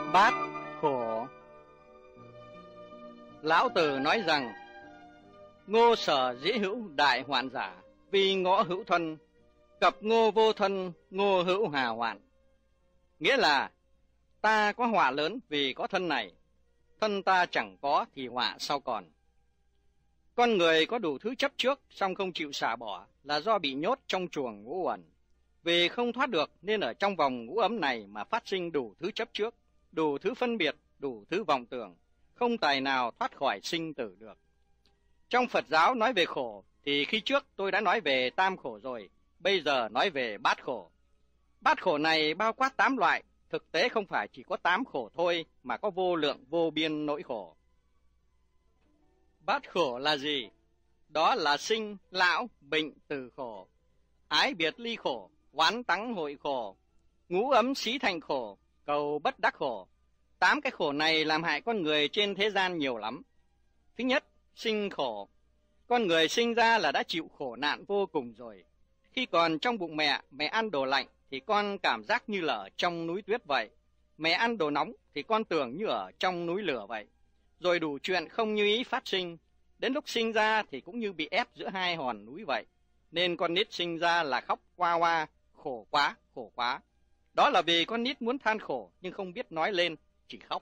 Bát khổ. Lão Tử nói rằng: ngô sở dĩ hữu đại hoạn giả, vì ngõ hữu thân, cập ngô vô thân, ngô hữu hà hoạn. Nghĩa là ta có họa lớn vì có thân này, thân ta chẳng có thì họa sao còn. Con người có đủ thứ chấp trước song không chịu xả bỏ là do bị nhốt trong chuồng ngũ uẩn. Vì không thoát được nên ở trong vòng ngũ ấm này mà phát sinh đủ thứ chấp trước, đủ thứ phân biệt, đủ thứ vọng tưởng, không tài nào thoát khỏi sinh tử được. Trong Phật giáo nói về khổ thì khi trước tôi đã nói về tam khổ rồi, bây giờ nói về bát khổ. Bát khổ này bao quát 8 loại, thực tế không phải chỉ có 8 khổ thôi mà có vô lượng vô biên nỗi khổ. Bát khổ là gì? Đó là sinh, lão, bệnh, tử khổ, ái biệt ly khổ, oán tắng hội khổ, ngũ ấm xí thành khổ, cầu bất đắc khổ. 8 cái khổ này làm hại con người trên thế gian nhiều lắm. Thứ nhất, sinh khổ. Con người sinh ra là đã chịu khổ nạn vô cùng rồi. Khi còn trong bụng mẹ ăn đồ lạnh thì con cảm giác như là ở trong núi tuyết vậy. Mẹ ăn đồ nóng thì con tưởng như ở trong núi lửa vậy. Rồi đủ chuyện không như ý phát sinh. Đến lúc sinh ra thì cũng như bị ép giữa hai hòn núi vậy. Nên con nít sinh ra là khóc oa oa, khổ quá, khổ quá. Đó là vì con nít muốn than khổ nhưng không biết nói lên, chỉ khóc.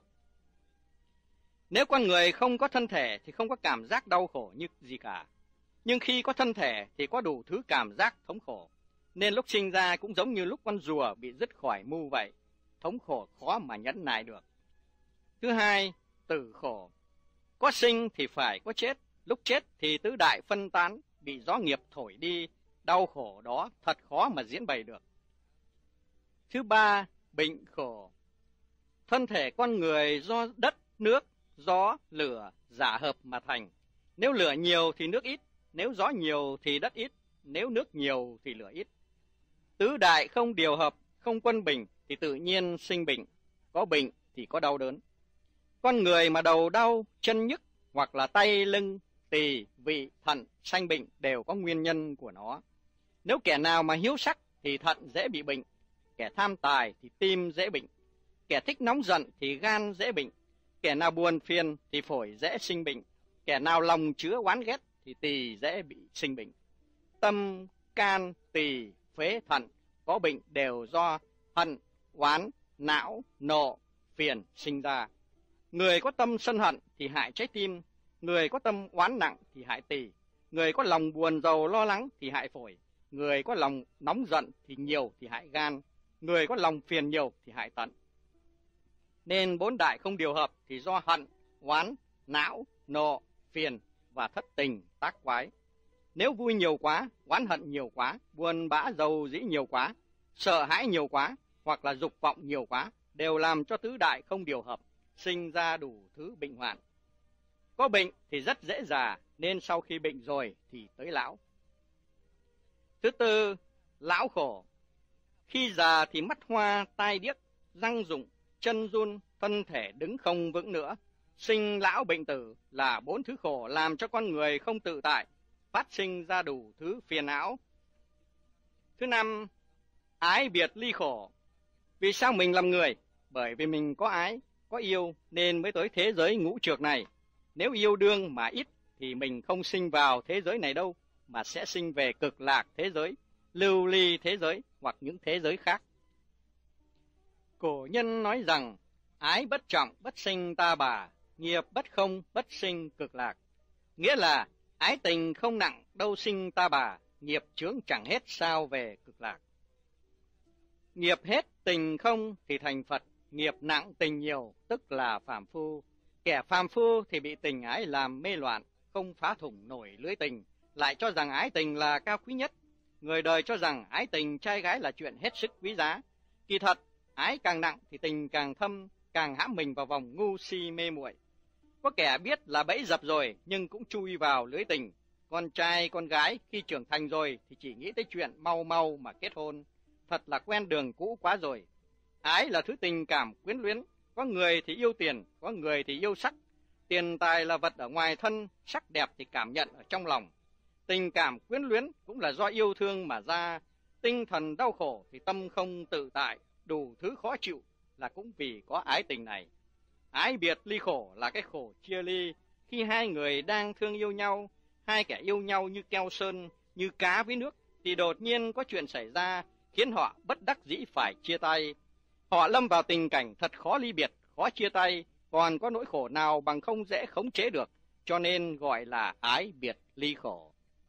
Nếu con người không có thân thể thì không có cảm giác đau khổ như gì cả. Nhưng khi có thân thể thì có đủ thứ cảm giác thống khổ. Nên lúc sinh ra cũng giống như lúc con rùa bị dứt khỏi mu vậy. Thống khổ khó mà nhẫn nại được. Thứ hai, tử khổ. Có sinh thì phải có chết. Lúc chết thì tứ đại phân tán, bị gió nghiệp thổi đi. Đau khổ đó thật khó mà diễn bày được. Thứ ba, bệnh khổ. Thân thể con người do đất, nước, gió, lửa giả hợp mà thành. Nếu lửa nhiều thì nước ít, nếu gió nhiều thì đất ít, nếu nước nhiều thì lửa ít. Tứ đại không điều hợp, không quân bình thì tự nhiên sinh bệnh. Có bệnh thì có đau đớn. Con người mà đầu đau, chân nhức hoặc là tay, lưng, tỳ, vị, thận sanh bệnh đều có nguyên nhân của nó. Nếu kẻ nào mà hiếu sắc thì thận dễ bị bệnh, kẻ tham tài thì tim dễ bệnh, kẻ thích nóng giận thì gan dễ bệnh, kẻ nào buồn phiền thì phổi dễ sinh bệnh, kẻ nào lòng chứa oán ghét thì tỳ dễ bị sinh bệnh. Tâm, can, tỳ, phế, thận có bệnh đều do hận, oán, não, nộ, phiền sinh ra. Người có tâm sân hận thì hại trái tim, người có tâm oán nặng thì hại tỳ, người có lòng buồn rầu lo lắng thì hại phổi, người có lòng nóng giận thì nhiều thì hại gan, người có lòng phiền nhiều thì hại thận. Nên 4 đại không điều hợp thì do hận, oán, não, nộ, phiền và thất tình tác quái. Nếu vui nhiều quá, oán hận nhiều quá, buồn bã rầu rĩ nhiều quá, sợ hãi nhiều quá hoặc là dục vọng nhiều quá đều làm cho tứ đại không điều hợp, sinh ra đủ thứ bệnh hoạn. Có bệnh thì rất dễ già, nên sau khi bệnh rồi thì tới lão. Thứ tư, lão khổ. Khi già thì mắt hoa, tai điếc, răng rụng, chân run, thân thể đứng không vững nữa. Sinh lão bệnh tử là 4 thứ khổ làm cho con người không tự tại, phát sinh ra đủ thứ phiền não. Thứ năm, ái biệt ly khổ. Vì sao mình làm người? Bởi vì mình có ái, có yêu nên mới tới thế giới ngũ trược này. Nếu yêu đương mà ít thì mình không sinh vào thế giới này đâu, mà sẽ sinh về cực lạc thế giới, lưu ly thế giới hoặc những thế giới khác. Cổ nhân nói rằng, ái bất trọng bất sinh ta bà, nghiệp bất không bất sinh cực lạc. Nghĩa là ái tình không nặng đâu sinh ta bà, nghiệp chướng chẳng hết sao về cực lạc. Nghiệp hết tình không thì thành Phật, nghiệp nặng tình nhiều tức là phàm phu. Kẻ phàm phu thì bị tình ái làm mê loạn, không phá thủng nổi lưới tình, lại cho rằng ái tình là cao quý nhất. Người đời cho rằng ái tình trai gái là chuyện hết sức quý giá. Kỳ thật, ái càng nặng thì tình càng thâm, càng hãm mình vào vòng ngu si mê muội. Có kẻ biết là bẫy dập rồi nhưng cũng chui vào lưới tình. Con trai, con gái khi trưởng thành rồi thì chỉ nghĩ tới chuyện mau mau mà kết hôn. Thật là quen đường cũ quá rồi. Ái là thứ tình cảm quyến luyến. Có người thì yêu tiền, có người thì yêu sắc. Tiền tài là vật ở ngoài thân, sắc đẹp thì cảm nhận ở trong lòng. Tình cảm quyến luyến cũng là do yêu thương mà ra. Tinh thần đau khổ thì tâm không tự tại, đủ thứ khó chịu. là cũng vì có ái tình này. Ái biệt ly khổ là cái khổ chia ly, khi hai người đang thương yêu nhau, hai kẻ yêu nhau như keo sơn, như cá với nước, thì đột nhiên có chuyện xảy ra khiến họ bất đắc dĩ phải chia tay. Họ lâm vào tình cảnh thật khó ly biệt, khó chia tay, còn có nỗi khổ nào bằng không dễ khống chế được, cho nên gọi là ái biệt ly khổ.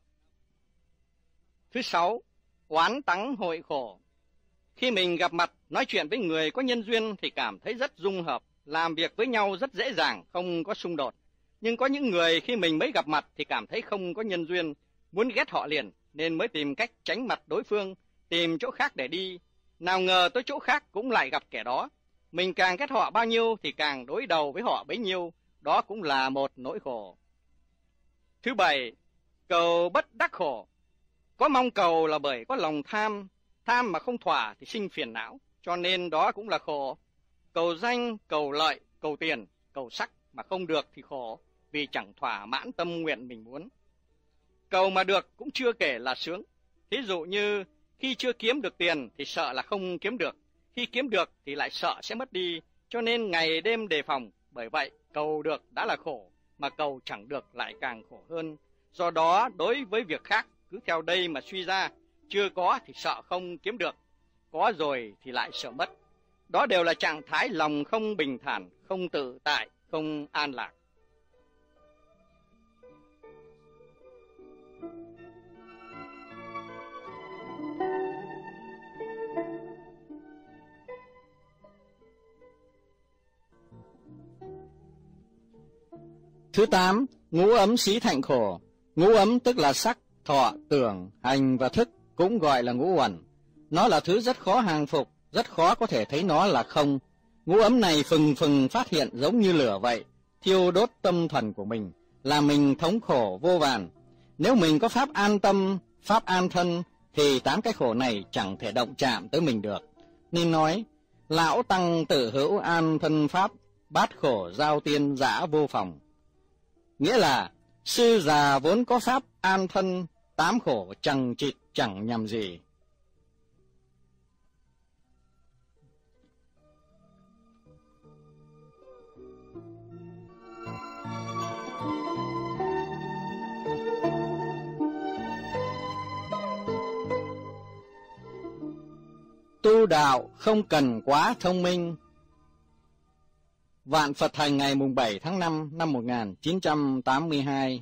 Thứ 6, oán tắng hội khổ. Khi mình gặp mặt, nói chuyện với người có nhân duyên thì cảm thấy rất dung hợp, làm việc với nhau rất dễ dàng, không có xung đột. Nhưng có những người khi mình mới gặp mặt thì cảm thấy không có nhân duyên, muốn ghét họ liền, nên mới tìm cách tránh mặt đối phương, tìm chỗ khác để đi. Nào ngờ tới chỗ khác cũng lại gặp kẻ đó. Mình càng ghét họ bao nhiêu thì càng đối đầu với họ bấy nhiêu, đó cũng là một nỗi khổ. Thứ 7, cầu bất đắc khổ. Có mong cầu là bởi có lòng tham, tham mà không thỏa thì sinh phiền não, cho nên đó cũng là khổ. Cầu danh, cầu lợi, cầu tiền, cầu sắc mà không được thì khổ, vì chẳng thỏa mãn tâm nguyện mình muốn. Cầu mà được cũng chưa kể là sướng. Thí dụ như khi chưa kiếm được tiền thì sợ là không kiếm được, khi kiếm được thì lại sợ sẽ mất đi, cho nên ngày đêm đề phòng. Bởi vậy, cầu được đã là khổ, mà cầu chẳng được lại càng khổ hơn. Do đó, đối với việc khác, cứ theo đây mà suy ra, chưa có thì sợ không kiếm được, có rồi thì lại sợ mất. Đó đều là trạng thái lòng không bình thản, không tự tại, không an lạc. Thứ 8, ngũ ấm xí thạnh khổ. Ngũ ấm tức là sắc, thọ, tưởng, hành và thức, cũng gọi là ngũ uẩn. Nó là thứ rất khó hàng phục, rất khó có thể thấy nó là không. Ngũ ấm này phừng phừng phát hiện giống như lửa vậy, thiêu đốt tâm thần của mình, làm mình thống khổ vô vàn. Nếu mình có pháp an tâm, pháp an thân, thì 8 cái khổ này chẳng thể động chạm tới mình được. Nên nói, lão tăng tự hữu an thân pháp, bát khổ giao tiên dã vô phòng. Nghĩa là, sư già vốn có pháp an thân, 8 khổ chẳng chịt chẳng nhầm gì. Tu đạo không cần quá thông minh. Vạn Phật Thành ngày mùng 7 tháng 5 năm 1982.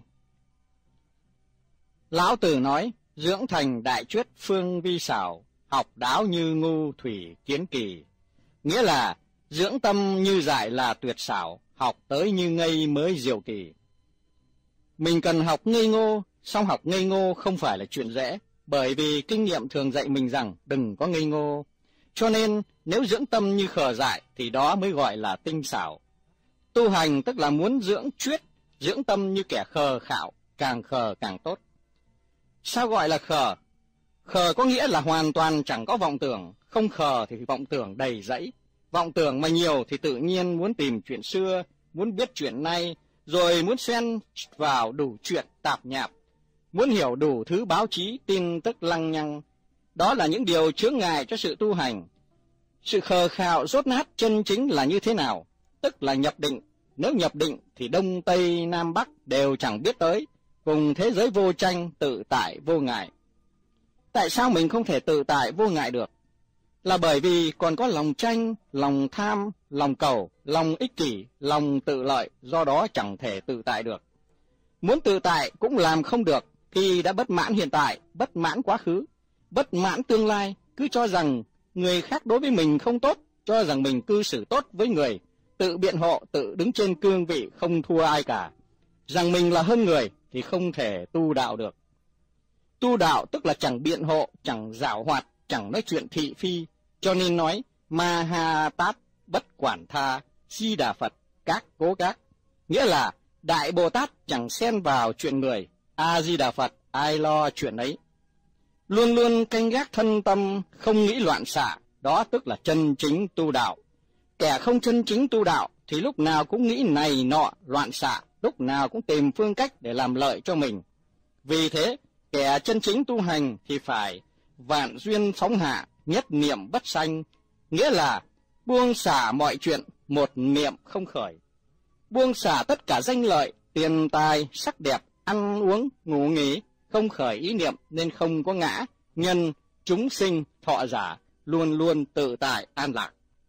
Lão Tử nói, dưỡng thành đại chuyết phương vi xảo, học đáo như ngu thủy kiến kỳ. Nghĩa là, dưỡng tâm như dại là tuyệt xảo, học tới như ngây mới diệu kỳ. Mình cần học ngây ngô, song học ngây ngô không phải là chuyện dễ, bởi vì kinh nghiệm thường dạy mình rằng đừng có ngây ngô. Cho nên, nếu dưỡng tâm như khờ dại thì đó mới gọi là tinh xảo. Tu hành tức là muốn dưỡng chuyết, dưỡng tâm như kẻ khờ khạo, càng khờ càng tốt. Sao gọi là khờ? Khờ có nghĩa là hoàn toàn chẳng có vọng tưởng, không khờ thì vọng tưởng đầy rẫy. Vọng tưởng mà nhiều thì tự nhiên muốn tìm chuyện xưa, muốn biết chuyện nay, rồi muốn xen vào đủ chuyện tạp nhạp, muốn hiểu đủ thứ báo chí, tin tức lăng nhăng. Đó là những điều chướng ngại cho sự tu hành. Sự khờ khạo dốt nát chân chính là như thế nào? Tức là nhập định. Nếu nhập định thì Đông, Tây, Nam, Bắc đều chẳng biết tới, cùng thế giới vô tranh, tự tại, vô ngại. Tại sao mình không thể tự tại, vô ngại được? Là bởi vì còn có lòng tranh, lòng tham, lòng cầu, lòng ích kỷ, lòng tự lợi, do đó chẳng thể tự tại được. Muốn tự tại cũng làm không được, khi đã bất mãn hiện tại, bất mãn quá khứ, bất mãn tương lai, cứ cho rằng người khác đối với mình không tốt, cho rằng mình cư xử tốt với người, tự biện hộ, tự đứng trên cương vị không thua ai cả, rằng mình là hơn người thì không thể tu đạo được. Tu đạo tức là chẳng biện hộ, chẳng giảo hoạt, chẳng nói chuyện thị phi, cho nên nói ma ha tát bất quản tha, Di Đà Phật các cố các. Nghĩa là Đại Bồ Tát chẳng xen vào chuyện người, A Di Đà Phật ai lo chuyện ấy. Luôn luôn canh gác thân tâm, không nghĩ loạn xạ, đó tức là chân chính tu đạo. Kẻ không chân chính tu đạo thì lúc nào cũng nghĩ này nọ loạn xạ, lúc nào cũng tìm phương cách để làm lợi cho mình. Vì thế, kẻ chân chính tu hành thì phải vạn duyên phóng hạ, nhất niệm bất sanh, nghĩa là buông xả mọi chuyện, một niệm không khởi. Buông xả tất cả danh lợi, tiền tài, sắc đẹp, ăn uống, ngủ nghỉ, không khởi ý niệm nên không có ngã, nhân, chúng sinh, thọ giả, luôn luôn tự tại an lạc.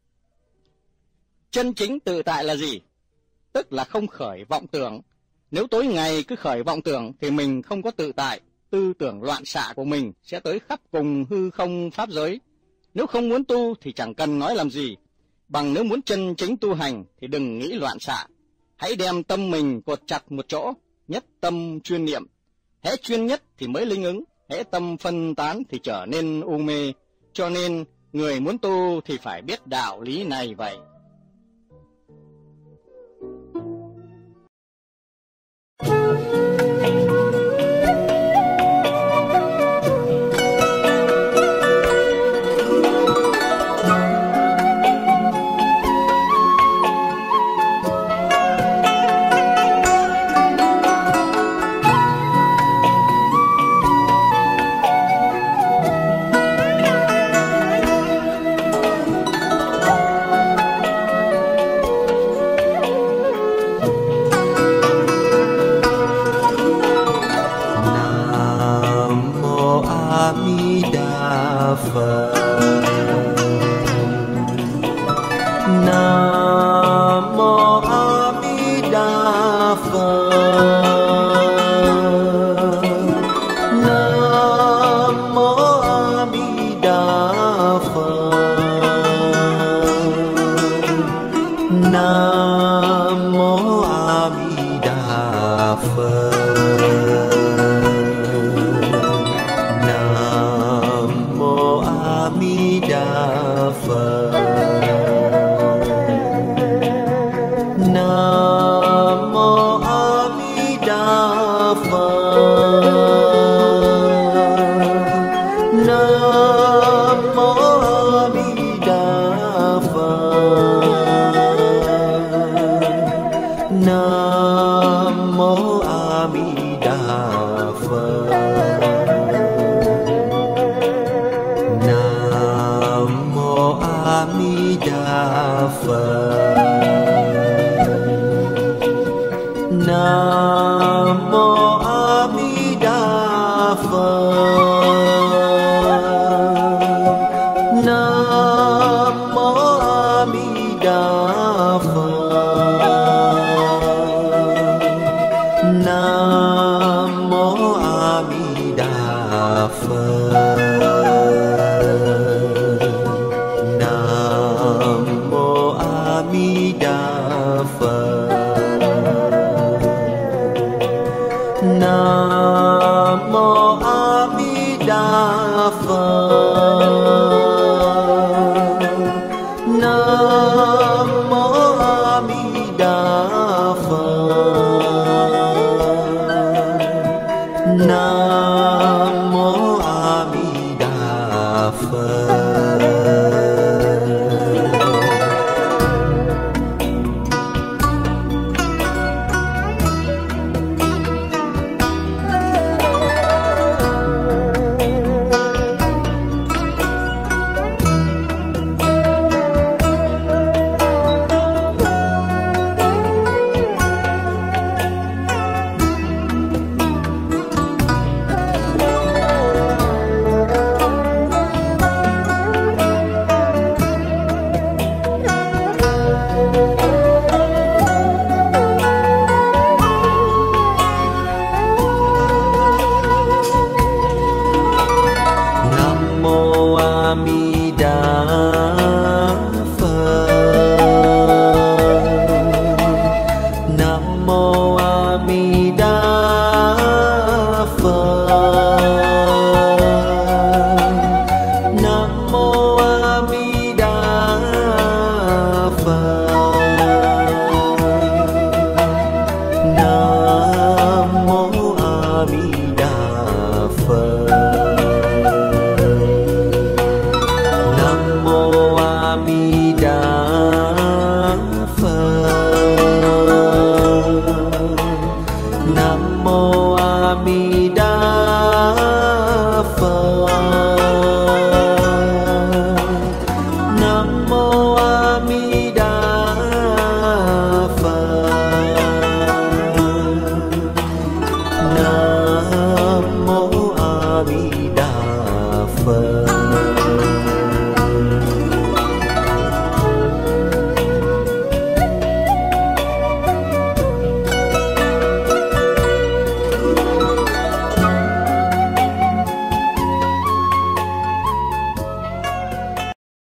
Chân chính tự tại là gì? Tức là không khởi vọng tưởng. Nếu tối ngày cứ khởi vọng tưởng thì mình không có tự tại, tư tưởng loạn xạ của mình sẽ tới khắp cùng hư không pháp giới. Nếu không muốn tu thì chẳng cần nói làm gì. Bằng nếu muốn chân chính tu hành thì đừng nghĩ loạn xạ. Hãy đem tâm mình cột chặt một chỗ, nhất tâm chuyên niệm. Hễ chuyên nhất thì mới linh ứng, hễ tâm phân tán thì trở nên u mê. Cho nên người muốn tu thì phải biết đạo lý này vậy. Phật.